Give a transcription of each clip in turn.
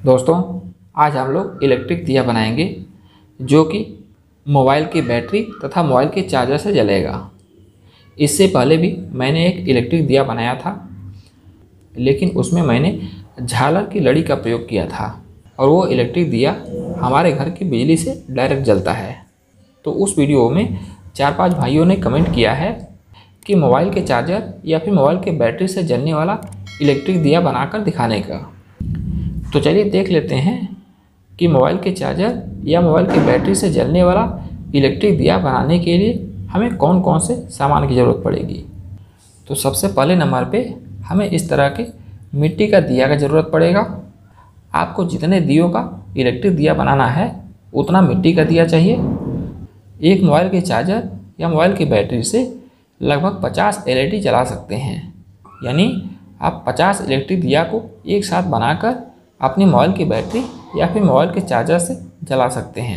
दोस्तों, आज हम लोग इलेक्ट्रिक दिया बनाएंगे जो कि मोबाइल की बैटरी तथा मोबाइल के चार्जर से जलेगा। इससे पहले भी मैंने एक इलेक्ट्रिक दिया बनाया था, लेकिन उसमें मैंने झालर की लड़ी का प्रयोग किया था और वो इलेक्ट्रिक दिया हमारे घर की बिजली से डायरेक्ट जलता है। तो उस वीडियो में 4-5 भाइयों ने कमेंट किया है कि मोबाइल के चार्जर या फिर मोबाइल के बैटरी से जलने वाला इलेक्ट्रिक दिया बनाकर दिखाने का। तो चलिए देख लेते हैं कि मोबाइल के चार्जर या मोबाइल की बैटरी से जलने वाला इलेक्ट्रिक दिया बनाने के लिए हमें कौन कौन से सामान की ज़रूरत पड़ेगी। तो सबसे पहले नंबर पे हमें इस तरह के मिट्टी का दिया का ज़रूरत पड़ेगा। आपको जितने दियों का इलेक्ट्रिक दिया बनाना है उतना मिट्टी का दिया चाहिए। एक मोबाइल के चार्जर या मोबाइल की बैटरी से लगभग 50 एलईडी जला सकते हैं, यानी आप 50 इलेक्ट्रिक दिया को एक साथ बनाकर अपनी मोबाइल की बैटरी या फिर मोबाइल के चार्जर से जला सकते हैं।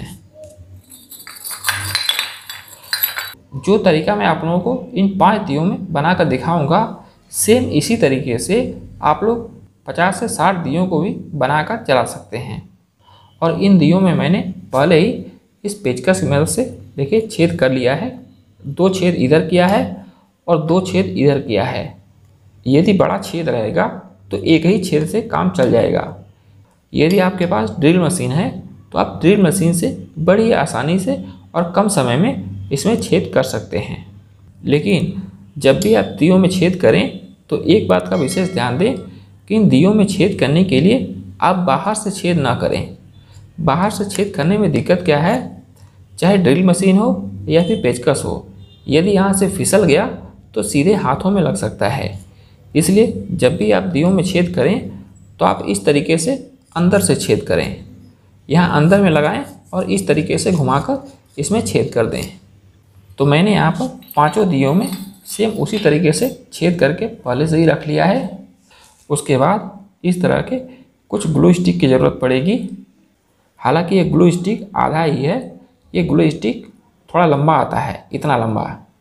जो तरीका मैं आप लोगों को इन 5 दियों में बनाकर दिखाऊंगा, सेम इसी तरीके से आप लोग 50 से 60 दियों को भी बनाकर जला सकते हैं। और इन दियों में मैंने पहले ही इस पेचकस की मदद से देखिए छेद कर लिया है। 2 छेद इधर किया है और 2 छेद इधर किया है। यदि बड़ा छेद रहेगा तो एक ही छेद से काम चल जाएगा। यदि आपके पास ड्रिल मशीन है तो आप ड्रिल मशीन से बड़ी आसानी से और कम समय में इसमें छेद कर सकते हैं। लेकिन जब भी आप दियों में छेद करें तो एक बात का विशेष ध्यान दें कि इन दियों में छेद करने के लिए आप बाहर से छेद ना करें। बाहर से छेद करने में दिक्कत क्या है, चाहे ड्रिल मशीन हो या फिर पेचकस हो, यदि यहाँ से फिसल गया तो सीधे हाथों में लग सकता है। इसलिए जब भी आप दियों में छेद करें तो आप इस तरीके से अंदर से छेद करें। यहाँ अंदर में लगाएं और इस तरीके से घुमाकर इसमें छेद कर दें। तो मैंने यहाँ पर 5 दियों में सेम उसी तरीके से छेद करके पहले से ही रख लिया है। उसके बाद इस तरह के कुछ ग्लू स्टिक की ज़रूरत पड़ेगी। हालांकि ये ग्लू स्टिक आधा ही है, ये ग्लू स्टिक थोड़ा लंबा आता है, इतना लंबा।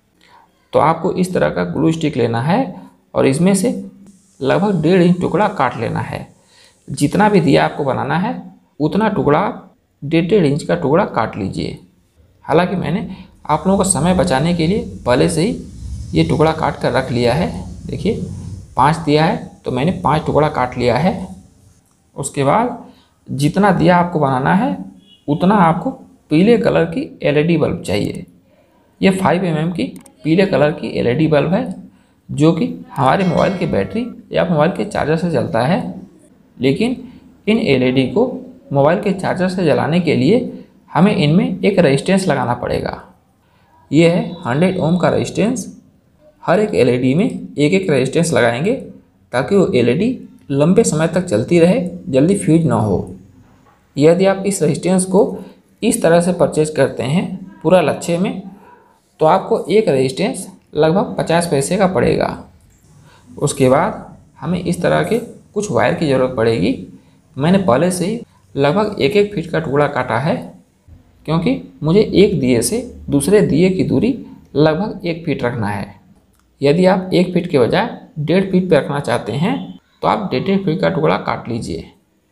तो आपको इस तरह का ग्लू स्टिक लेना है और इसमें से लगभग 1.5 इंच टुकड़ा काट लेना है। जितना भी दिया आपको बनाना है उतना टुकड़ा 1.5 इंच का टुकड़ा काट लीजिए। हालांकि मैंने आप लोगों का समय बचाने के लिए पहले से ही ये टुकड़ा काट कर रख लिया है। देखिए 5 दिया है तो मैंने 5 टुकड़ा काट लिया है। उसके बाद जितना दिया आपको बनाना है उतना आपको पीले कलर की एलईडी बल्ब चाहिए। ये 5 mm की पीले कलर की एलईडी बल्ब है जो कि हमारे मोबाइल की बैटरी या मोबाइल के चार्जर से जलता है। लेकिन इन एलईडी को मोबाइल के चार्जर से जलाने के लिए हमें इनमें एक रेजिस्टेंस लगाना पड़ेगा। ये है 100 ओम का रेजिस्टेंस। हर एक एलईडी में एक एक रेजिस्टेंस लगाएंगे ताकि वो एलईडी लंबे समय तक चलती रहे, जल्दी फ्यूज ना हो। यदि आप इस रेजिस्टेंस को इस तरह से परचेज करते हैं पूरा लच्छे में, तो आपको एक रेजिस्टेंस लगभग 50 पैसे का पड़ेगा। उसके बाद हमें इस तरह के कुछ वायर की ज़रूरत पड़ेगी। मैंने पहले से ही लगभग 1-1 फीट का टुकड़ा काटा है, क्योंकि मुझे एक दिए से दूसरे दिए की दूरी लगभग 1 फीट रखना है। यदि आप 1 फीट के बजाय 1.5 फीट पर रखना चाहते हैं तो आप 1.5 फीट का टुकड़ा काट लीजिए।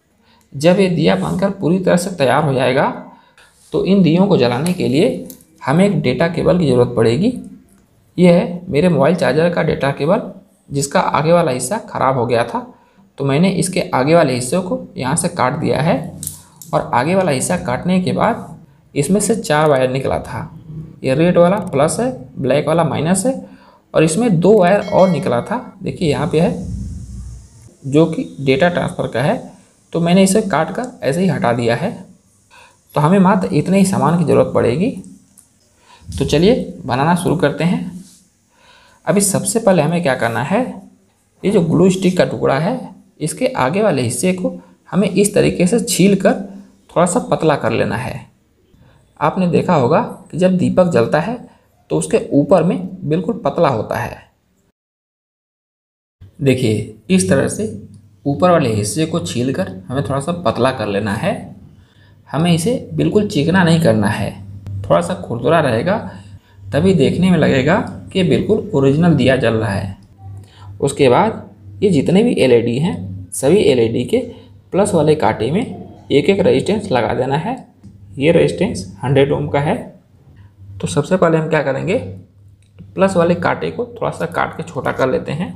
जब ये दिया बनकर पूरी तरह से तैयार हो जाएगा तो इन दियों को जलाने के लिए हमें एक डेटा केबल की ज़रूरत पड़ेगी। यह है मेरे मोबाइल चार्जर का डेटा केबल, जिसका आगे वाला हिस्सा ख़राब हो गया था, तो मैंने इसके आगे वाले हिस्से को यहाँ से काट दिया है। और आगे वाला हिस्सा काटने के बाद इसमें से 4 वायर निकला था। ये रेड वाला प्लस है, ब्लैक वाला माइनस है और इसमें 2 वायर और निकला था। देखिए यहाँ पे है जो कि डेटा ट्रांसफ़र का है, तो मैंने इसे काट कर ऐसे ही हटा दिया है। तो हमें मात्र इतने ही सामान की ज़रूरत पड़ेगी। तो चलिए बनाना शुरू करते हैं। अभी सबसे पहले हमें क्या करना है, ये जो ग्लू स्टिक का टुकड़ा है इसके आगे वाले हिस्से को हमें इस तरीके से छील कर थोड़ा सा पतला कर लेना है। आपने देखा होगा कि जब दीपक जलता है तो उसके ऊपर में बिल्कुल पतला होता है। देखिए इस तरह से ऊपर वाले हिस्से को छीलकर हमें थोड़ा सा पतला कर लेना है। हमें इसे बिल्कुल चिकना नहीं करना है, थोड़ा सा खुरदुरा रहेगा, तभी देखने में लगेगा कि बिल्कुल ओरिजिनल दिया जल रहा है। उसके बाद ये जितने भी एलईडी हैं सभी एलईडी के प्लस वाले कांटे में एक एक रेजिस्टेंस लगा देना है। ये रेजिस्टेंस 100 ओम का है। तो सबसे पहले हम क्या करेंगे, प्लस वाले कांटे को थोड़ा सा काट के छोटा कर लेते हैं।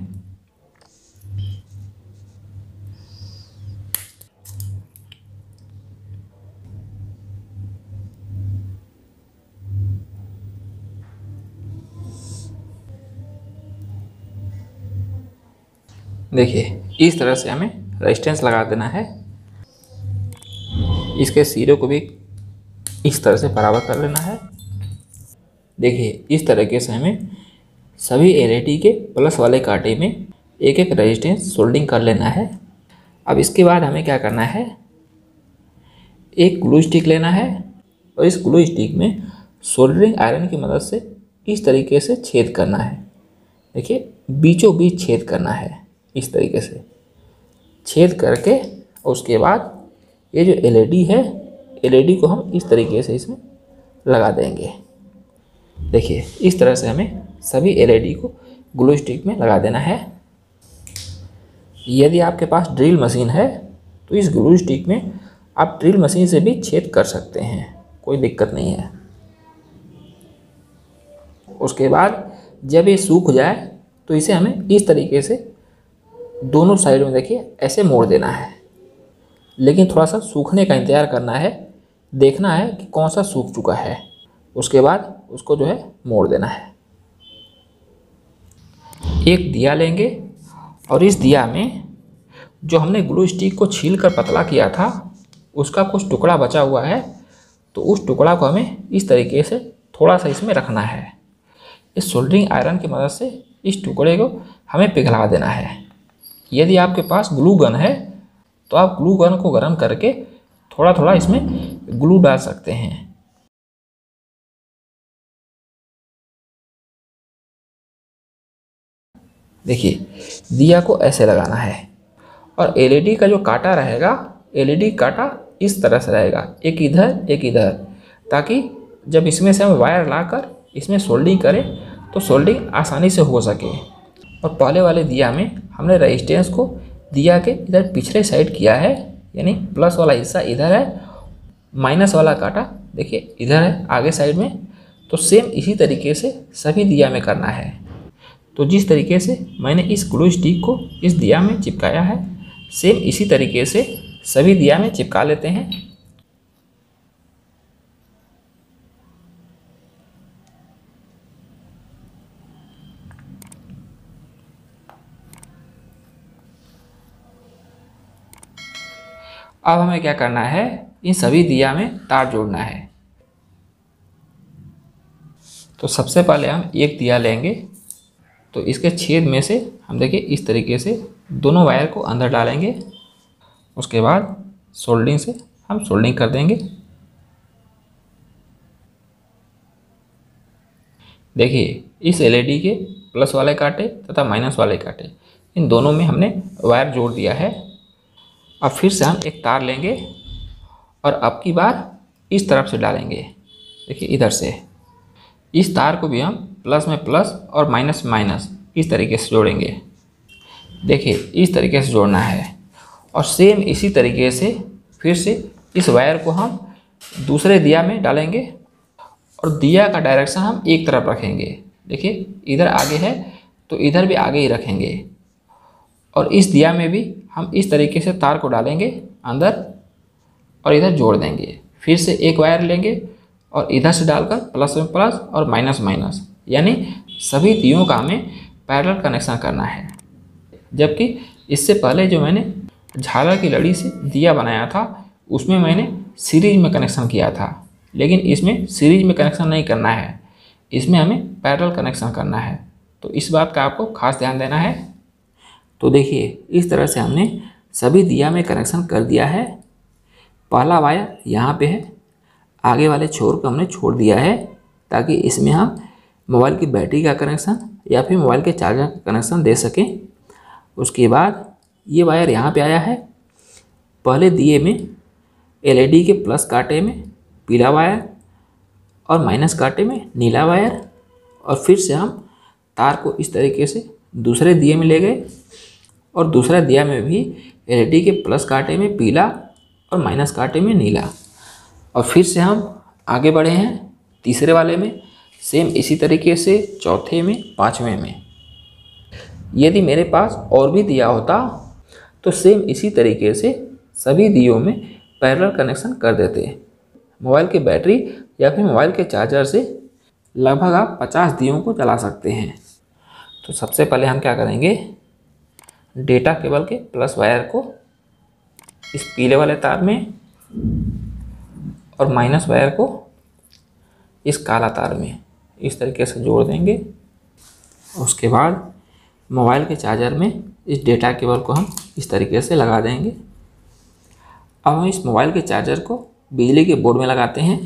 देखिए इस तरह से हमें रेजिस्टेंस लगा देना है। इसके सिरे को भी इस तरह से बराबर कर लेना है। देखिए इस तरीके से हमें सभी एलईडी के प्लस वाले कांटे में एक एक रेजिस्टेंस सोल्डिंग कर लेना है। अब इसके बाद हमें क्या करना है, एक ग्लू स्टिक लेना है और इस ग्लू स्टिक में सोल्डरिंग आयरन की मदद से इस तरीके से छेद करना है। देखिए बीचों बीच छेद करना है। इस तरीके से छेद करके उसके बाद ये जो एलईडी है, एलईडी को हम इस तरीके से इसमें लगा देंगे। देखिए इस तरह से हमें सभी एलईडी को ग्लू स्टिक में लगा देना है। यदि आपके पास ड्रिल मशीन है तो इस ग्लू स्टिक में आप ड्रिल मशीन से भी छेद कर सकते हैं, कोई दिक्कत नहीं है। उसके बाद जब ये सूख जाए तो इसे हमें इस तरीके से दोनों साइड में देखिए ऐसे मोड़ देना है, लेकिन थोड़ा सा सूखने का इंतज़ार करना है, देखना है कि कौन सा सूख चुका है। उसके बाद उसको जो है मोड़ देना है। एक दिया लेंगे और इस दिया में जो हमने ग्लू स्टिक को छील कर पतला किया था उसका कुछ टुकड़ा बचा हुआ है, तो उस टुकड़ा को हमें इस तरीके से थोड़ा सा इसमें रखना है। इस सोल्डरिंग आयरन की मदद से इस टुकड़े को हमें पिघला देना है। यदि आपके पास ग्लू गन है तो आप ग्लू गन को गर्म करके थोड़ा थोड़ा इसमें ग्लू डाल सकते हैं। देखिए दिया को ऐसे लगाना है और एलईडी का जो कांटा रहेगा, एलईडी कांटा इस तरह से रहेगा, एक इधर एक इधर, ताकि जब इसमें से हम वायर लाकर इसमें सोल्डिंग करें तो सोल्डिंग आसानी से हो सके। और पहले वाले दिया में हमने रेजिस्टेंस को दिया के इधर पिछले साइड किया है, यानी प्लस वाला हिस्सा इधर है, माइनस वाला कांटा देखिए इधर है आगे साइड में। तो सेम इसी तरीके से सभी दिया में करना है। तो जिस तरीके से मैंने इस ग्लू स्टिक को इस दिया में चिपकाया है, सेम इसी तरीके से सभी दिया में चिपका लेते हैं। अब हमें क्या करना है, इन सभी दिया में तार जोड़ना है। तो सबसे पहले हम एक दिया लेंगे, तो इसके छेद में से हम देखिए इस तरीके से दोनों वायर को अंदर डालेंगे। उसके बाद सोल्डिंग से हम सोल्डिंग कर देंगे। देखिए इस एलईडी के प्लस वाले कांटे तथा माइनस वाले कांटे, इन दोनों में हमने वायर जोड़ दिया है। अब फिर से हम एक तार लेंगे और अब की बार इस तरफ से डालेंगे। देखिए इधर से इस तार को भी हम प्लस में प्लस और माइनस में माइनस इस तरीके से जोड़ेंगे। देखिए इस तरीके से जोड़ना है और सेम इसी तरीके से फिर से इस वायर को हम दूसरे दिया में डालेंगे और दिया का डायरेक्शन हम एक तरफ रखेंगे। देखिए इधर आगे है तो इधर भी आगे ही रखेंगे और इस दिया में भी हम इस तरीके से तार को डालेंगे अंदर और इधर जोड़ देंगे। फिर से एक वायर लेंगे और इधर से डालकर प्लस में प्लस और माइनस माइनस, यानी सभी दियों का हमें पैरेलल कनेक्शन करना है। जबकि इससे पहले जो मैंने झालर की लड़ी से दिया बनाया था उसमें मैंने सीरीज में कनेक्शन किया था, लेकिन इसमें सीरीज में कनेक्शन नहीं करना है, इसमें हमें पैरेलल कनेक्शन करना है। तो इस बात का आपको खास ध्यान देना है। तो देखिए इस तरह से हमने सभी दिया में कनेक्शन कर दिया है। पहला वायर यहाँ पे है, आगे वाले छोर को हमने छोड़ दिया है ताकि इसमें हम मोबाइल की बैटरी का कनेक्शन या फिर मोबाइल के चार्जर का कनेक्शन दे सकें। उसके बाद ये वायर यहाँ पे आया है। पहले दिए में एलईडी के प्लस कांटे में पीला वायर और माइनस कांटे में नीला वायर, और फिर से हम तार को इस तरीके से दूसरे दिए में ले गए और दूसरा दिया में भी LED के प्लस कांटे में पीला और माइनस कांटे में नीला। और फिर से हम आगे बढ़े हैं तीसरे वाले में, सेम इसी तरीके से चौथे में, पाँचवें में। यदि मेरे पास और भी दिया होता तो सेम इसी तरीके से सभी दियों में पैरेलल कनेक्शन कर देते। मोबाइल की बैटरी या फिर मोबाइल के चार्जर से लगभग आप 50 दियों को जला सकते हैं। तो सबसे पहले हम क्या करेंगे, डेटा केबल के प्लस वायर को इस पीले वाले तार में और माइनस वायर को इस काला तार में इस तरीके से जोड़ देंगे। उसके बाद मोबाइल के चार्जर में इस डेटा केबल को हम इस तरीके से लगा देंगे। अब हम इस मोबाइल के चार्जर को बिजली के बोर्ड में लगाते हैं।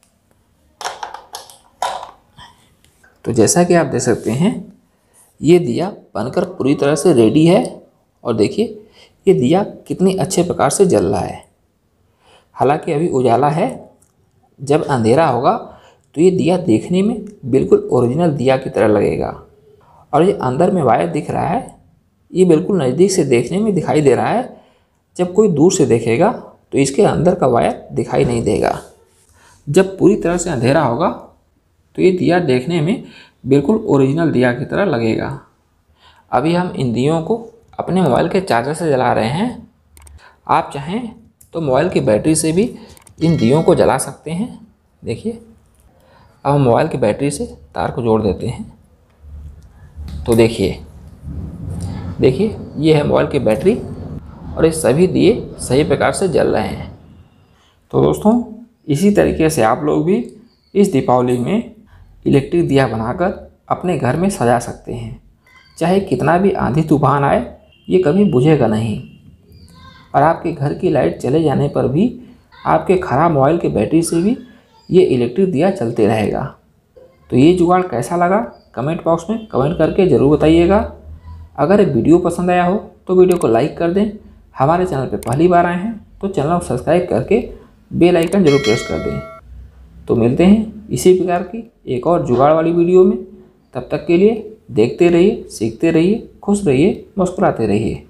तो जैसा कि आप देख सकते हैं ये दिया बनकर पूरी तरह से रेडी है। और देखिए ये दिया कितनी अच्छे प्रकार से जल रहा है। हालांकि अभी उजाला है, जब अंधेरा होगा तो ये दिया देखने में बिल्कुल ओरिजिनल दिया की तरह लगेगा। और ये अंदर में वायर दिख रहा है, ये बिल्कुल नज़दीक से देखने में दिखाई दे रहा है। जब कोई दूर से देखेगा तो इसके अंदर का वायर दिखाई नहीं देगा। जब पूरी तरह से अंधेरा होगा तो ये दिया देखने में बिल्कुल ओरिजिनल दिया की तरह लगेगा। अभी हम इन दियों को अपने मोबाइल के चार्जर से जला रहे हैं। आप चाहें तो मोबाइल की बैटरी से भी इन दियों को जला सकते हैं। देखिए अब हम मोबाइल की बैटरी से तार को जोड़ देते हैं। तो देखिए ये है मोबाइल की बैटरी और ये सभी दिए सही प्रकार से जल रहे हैं। तो दोस्तों इसी तरीके से आप लोग भी इस दीपावली में इलेक्ट्रिक दिया बनाकर अपने घर में सजा सकते हैं। चाहे कितना भी आंधी तूफान आए ये कभी बुझेगा नहीं। और आपके घर की लाइट चले जाने पर भी आपके ख़राब मोबाइल के बैटरी से भी ये इलेक्ट्रिक दिया चलते रहेगा। तो ये जुगाड़ कैसा लगा कमेंट बॉक्स में कमेंट करके ज़रूर बताइएगा। अगर वीडियो पसंद आया हो तो वीडियो को लाइक कर दें। हमारे चैनल पे पहली बार आए हैं तो चैनल को सब्सक्राइब करके बेल आइकन जरूर प्रेस कर दें। तो मिलते हैं इसी प्रकार की एक और जुगाड़ वाली वीडियो में। तब तक के लिए देखते रहिए, सीखते रहिए, खुश रहिए, मुस्कुराते रहिए।